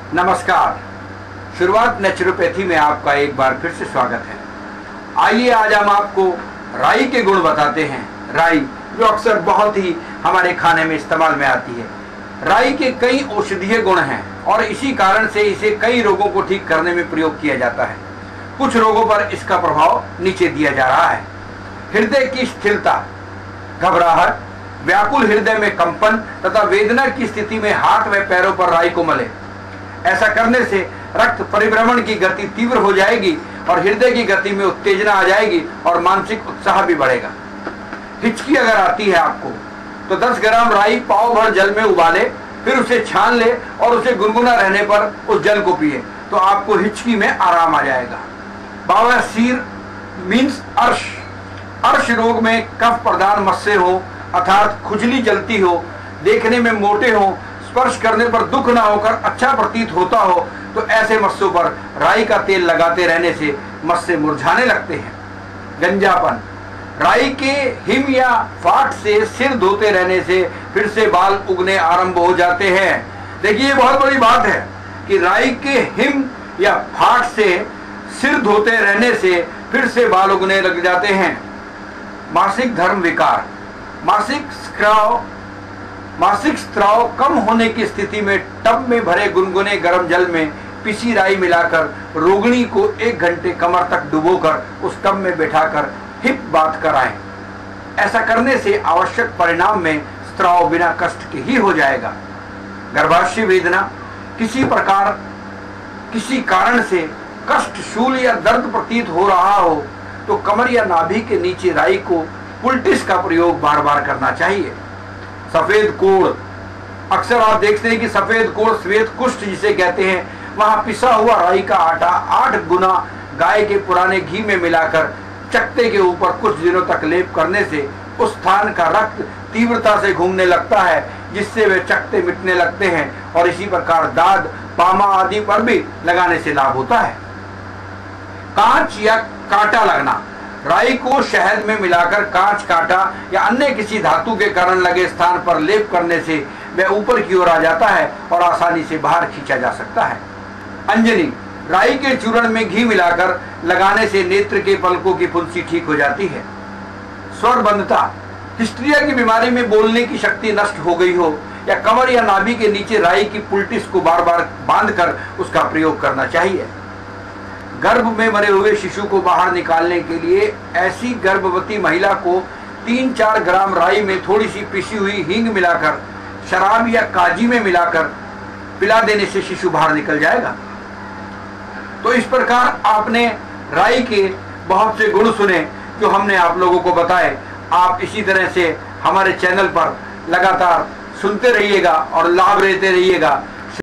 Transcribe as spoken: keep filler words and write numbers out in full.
नमस्कार। शुरुआत नेचुरोपैथी में आपका एक बार फिर से स्वागत है। आइए आज हम आपको राई के गुण बताते हैं। राई जो अक्सर बहुत ही हमारे खाने में इस्तेमाल में आती है। राई के कई औषधीय गुण हैं और इसी कारण से इसे कई रोगों को ठीक करने में प्रयोग किया जाता है। कुछ रोगों पर इसका प्रभाव नीचे दिया जा रहा है। हृदय की स्थिरता, घबराहट, व्याकुल हृदय में कंपन तथा वेदना की स्थिति में हाथ व पैरों पर राई को मले। ऐसा करने से रक्त परिभ्रमण की गति तीव्र हो जाएगी और हृदय की गति में उत्तेजना आ जाएगी और मानसिक उत्साह भी बढ़ेगा। हिचकी अगर आती है आपको तो दस ग्राम राई पाव भर जल में उबाले, फिर उसे छान ले और उसे गुनगुना रहने पर उस जल को पिए तो आपको हिचकी में आराम आ जाएगा। बवासीर मीन्स अर्श अर्श रोग में कफ प्रदान मस्से हो अर्थात खुजली जलती हो, देखने में मोटे हो, स्पर्श करने पर दुख ना होकर अच्छा प्रतीत होता हो तो ऐसे मस्सों पर राई का तेल लगाते रहने से मस्से मुरझाने लगते हैं। गंजापन, राई के हिम या फाट से सिर धोते रहने से फिर से बाल उगने आरंभ हो जाते हैं। देखिए ये बहुत बड़ी बात है कि राई के हिम या फाट से सिर धोते रहने से फिर से बाल उगने लग जाते हैं। मासिक धर्म विकार, मासिक स्राव मासिक स्राव कम होने की स्थिति में टब में भरे गुनगुने गर्म जल में पिसी राई मिलाकर रोगिणी को एक घंटे कमर तक डुबोकर उस टब में बैठाकर हिप बात कराएं। ऐसा करने से आवश्यक परिणाम में स्राव बिना कष्ट के ही हो जाएगा। गर्भाशय वेदना, किसी प्रकार किसी कारण से कष्ट, शूल या दर्द प्रतीत हो रहा हो तो कमर या नाभि के नीचे राई को पुलटिस का प्रयोग बार बार करना चाहिए। सफेद कोढ़, अक्सर आप देखते हैं कि सफेद कोढ़, श्वेत कुष्ठ जिसे कहते हैं, वहां पिसा हुआ राई का आटा आठ गुना गाय के पुराने घी में मिलाकर चकते के ऊपर कुछ दिनों तक लेप करने से उस स्थान का रक्त तीव्रता से घूमने लगता है जिससे वे चकते मिटने लगते हैं और इसी प्रकार दाद, पामा आदि पर भी लगाने से लाभ होता है। कांच या कांटा लगना, राई को शहद में मिलाकर कांच, कांटा या अन्य किसी धातु के कारण लगे स्थान पर लेप करने से वह ऊपर की ओर आ जाता है और आसानी से बाहर खींचा जा सकता है। अंजनी, राई के चूर्ण में घी मिलाकर लगाने से नेत्र के पलकों की फुंसी ठीक हो जाती है। स्वरबंधता, हिस्ट्रिया की बीमारी में बोलने की शक्ति नष्ट हो गई हो या कमर या नाभि के नीचे राई की पुलटिस को बार बार बांधकर उसका प्रयोग करना चाहिए। गर्भ में मरे हुए शिशु को बाहर निकालने के लिए ऐसी गर्भवती महिला को तीन चार ग्राम राई में थोड़ी सी पिसी हुई हींग मिलाकर शराब या काजी में मिलाकर पिला देने से शिशु बाहर निकल जाएगा। तो इस प्रकार आपने राई के बहुत से गुण सुने जो हमने आप लोगों को बताए। आप इसी तरह से हमारे चैनल पर लगातार सुनते रहिएगा और लाभ लेते रहिएगा।